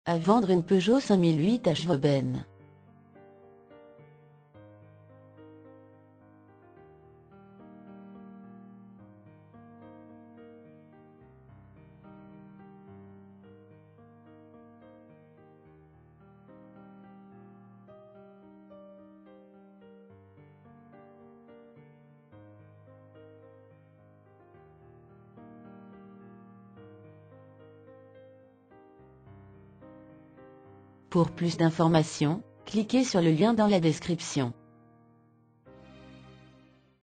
À vendre une Peugeot 5008 H-Vauben. Pour plus d'informations, cliquez sur le lien dans la description.